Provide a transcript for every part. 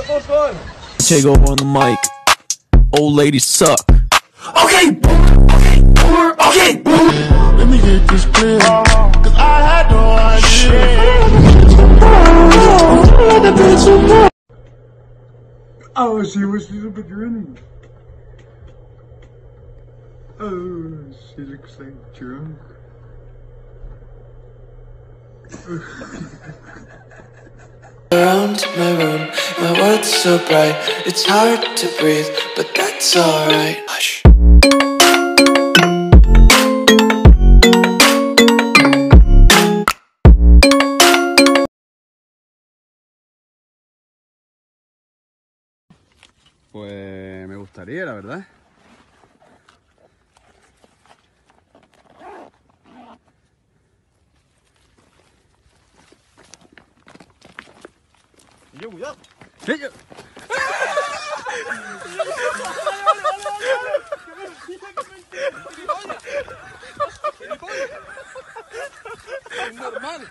Take over on the mic. Old ladies suck. Okay, okay, okay. Let me get this clear, cause I had no idea. Oh, she was super drunk. Oh, she looks like drunk. Around my room, my world's so bright. It's hard to breathe, but that's alright. Hush. Pues me gustaría, la verdad. Cuidado. Es normal.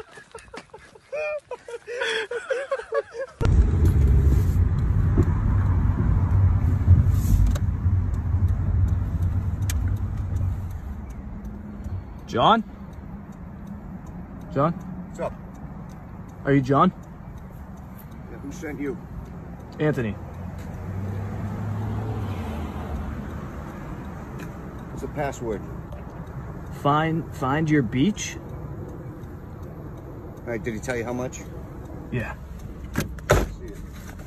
John? John? What's up? Are you John? Yeah, who sent you? Anthony. What's the password? Find your beach? Alright, did he tell you how much? Yeah. See it.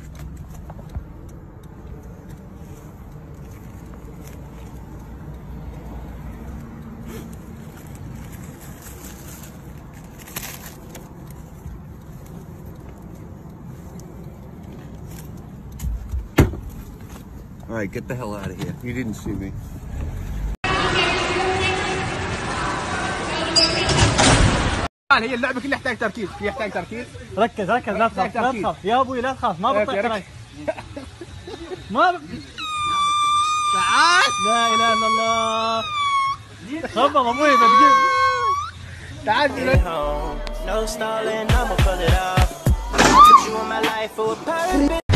Alright, get the hell out of here. You didn't see me. هي اللعبة كلها يحتاج تركيز، يحتاج تركيز. ركز لا تخاف لا تخاف يا ابوي لا تخاف ما بطيح عليك. تعال. لا اله الا الله. خبط ابوي بتجيب. تعال. No stalling, I'ma pull it off. Put you in my life for a purpose.